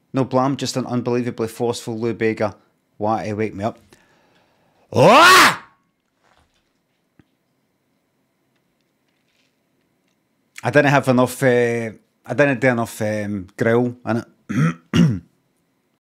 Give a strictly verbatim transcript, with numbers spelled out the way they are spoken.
No Blahem, just an unbelievably forceful Lou Bega. Waaaaahhh, wake me up. Waaaaahhh! I didn't have enough, uh, I didn't do enough um, growl in it.